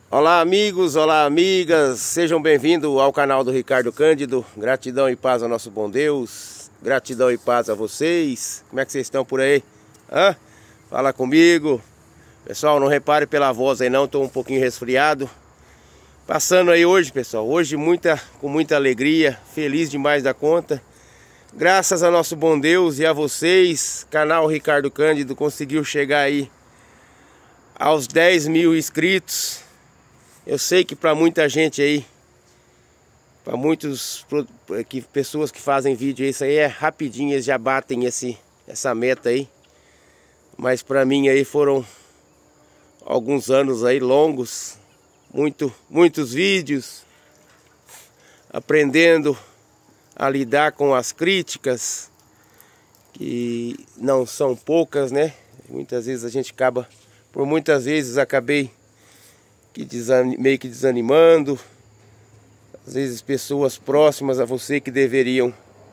Olá amigos, olá amigas, sejam bem-vindos ao canal do Ricardo Cândido. Gratidão e paz ao nosso bom Deus, gratidão e paz a vocês. Como é que vocês estão por aí? Fala comigo. Pessoal, não repare pela voz aí não, estou um pouquinho resfriado. Passando aí hoje, pessoal, hoje com muita alegria, feliz demais da conta. Graças ao nosso bom Deus e a vocês, canal Ricardo Cândido conseguiu chegar aí aos 10 mil inscritos. Eu sei que para muita gente aí, para pessoas que fazem vídeo, isso aí é rapidinho, eles já batem essa meta aí. Mas para mim aí foram alguns anos aí longos, muitos vídeos, aprendendo a lidar com as críticas, que não são poucas, né? Muitas vezes a gente acabei meio que desanimando. Às vezes pessoas próximas a você que deveriam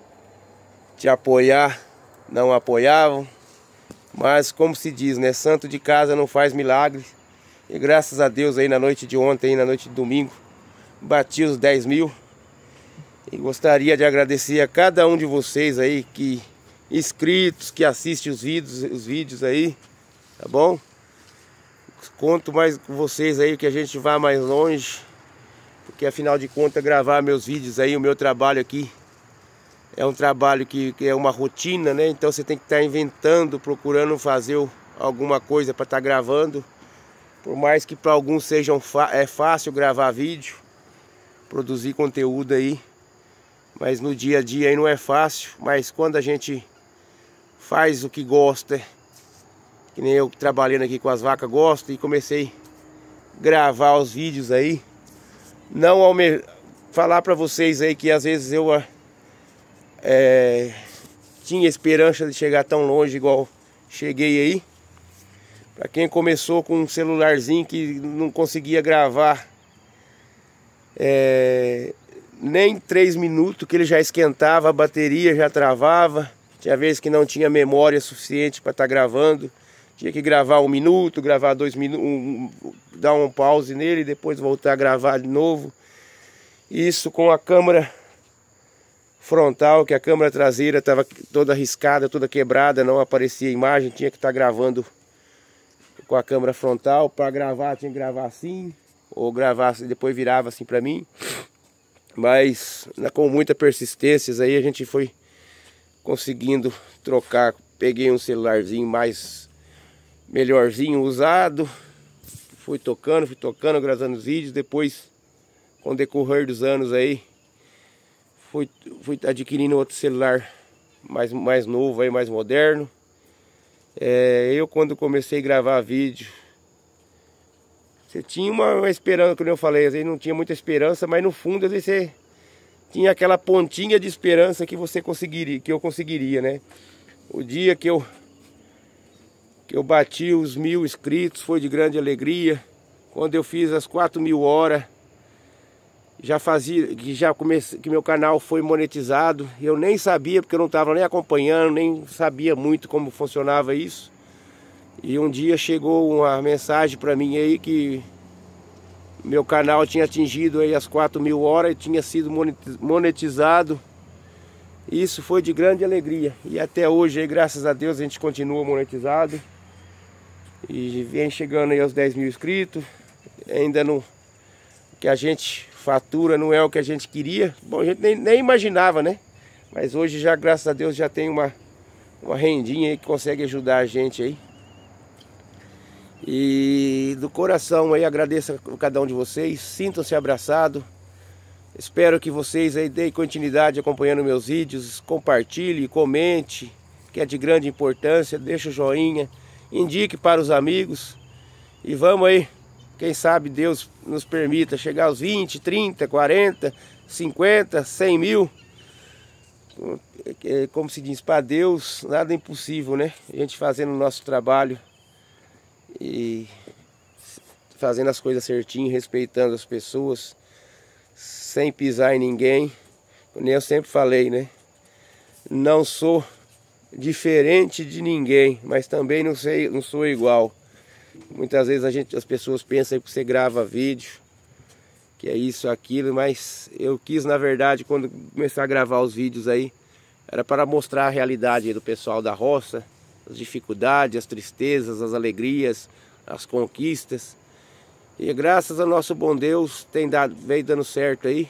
te apoiar não apoiavam. Mas como se diz, né? Santo de casa não faz milagre. E graças a Deus aí na noite de ontem, na noite de domingo, bati os 10 mil. E gostaria de agradecer a cada um de vocês aí inscritos, que assistem os vídeos aí, tá bom? Conto mais com vocês aí que a gente vá mais longe, porque afinal de contas gravar meus vídeos aí, o meu trabalho aqui é um trabalho que é uma rotina, né? Então você tem que estar inventando, procurando fazer alguma coisa para estar gravando. Por mais que para alguns é fácil gravar vídeo, produzir conteúdo aí, mas no dia a dia aí não é fácil. Mas quando a gente faz o que gosta, que nem eu trabalhando aqui com as vacas, gosto, e comecei a gravar os vídeos aí. Não falar para vocês aí que às vezes eu tinha esperança de chegar tão longe igual cheguei aí. Para quem começou com um celularzinho que não conseguia gravar nem 3 minutos, que ele já esquentava, a bateria já travava. Tinha vezes que não tinha memória suficiente para estar gravando. Tinha que gravar 1 minuto, gravar 2 minutos, dar um pause nele e depois voltar a gravar de novo. Isso com a câmera frontal, que a câmera traseira estava toda arriscada, toda quebrada, não aparecia a imagem. Tinha que estar gravando com a câmera frontal. Para gravar, tinha que gravar assim, ou gravar assim, depois virava assim para mim. Mas com muita persistência aí a gente foi conseguindo trocar. Peguei um celularzinho melhorzinho, usado, fui tocando, gravando os vídeos. Depois, com o decorrer dos anos aí, fui adquirindo outro celular mais novo aí, mais moderno. Eu quando comecei a gravar vídeo, você tinha uma esperança, como eu falei, às vezes não tinha muita esperança, mas no fundo às vezes você tinha aquela pontinha de esperança que eu conseguiria, né? O dia que eu bati os 1000 inscritos foi de grande alegria. Quando eu fiz as 4.000 horas, que meu canal foi monetizado. Eu nem sabia, porque eu não estava nem acompanhando, nem sabia muito como funcionava isso. E um dia chegou uma mensagem para mim aí que meu canal tinha atingido aí as 4.000 horas e tinha sido monetizado. Isso foi de grande alegria. E até hoje aí, graças a Deus, a gente continua monetizado. E vem chegando aí aos 10 mil inscritos. Ainda não, o que a gente fatura não é o que a gente queria. Bom, a gente nem imaginava, né? Mas hoje já, graças a Deus, já tem uma rendinha aí que consegue ajudar a gente aí. E do coração aí agradeço a cada um de vocês. Sintam-se abraçados. Espero que vocês aí deem continuidade acompanhando meus vídeos. Compartilhe, comente, que é de grande importância. Deixa o joinha. Indique para os amigos. E vamos aí. Quem sabe Deus nos permita chegar aos 20, 30, 40, 50, 100 mil. Como se diz, para Deus nada é impossível, né? A gente fazendo o nosso trabalho e fazendo as coisas certinho, respeitando as pessoas, sem pisar em ninguém. Como eu sempre falei, né? Não sou diferente de ninguém, mas também não sou igual. Muitas vezes as pessoas pensam que você grava vídeo, que é isso, aquilo, mas eu quis, na verdade, quando começar a gravar os vídeos aí, era para mostrar a realidade aí do pessoal da roça, as dificuldades, as tristezas, as alegrias, as conquistas. E graças ao nosso bom Deus veio dando certo aí.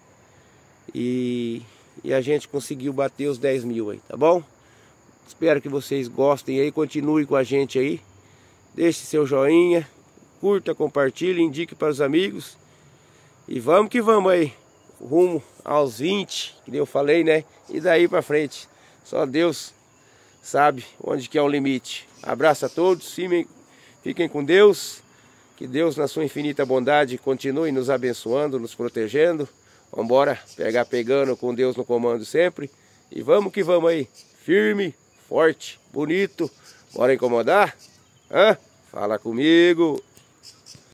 E a gente conseguiu bater os 10 mil aí, tá bom? Espero que vocês gostem aí, continue com a gente aí. Deixe seu joinha, curta, compartilhe, indique para os amigos. E vamos que vamos aí, rumo aos 20, que eu falei, né? E daí para frente, só Deus sabe onde que é o limite. Abraço a todos, fiquem com Deus. Que Deus, na sua infinita bondade, continue nos abençoando, nos protegendo. Vamos embora pegando com Deus no comando sempre. E vamos que vamos aí, firme, forte, bonito. Bora incomodar? Hã? Fala comigo.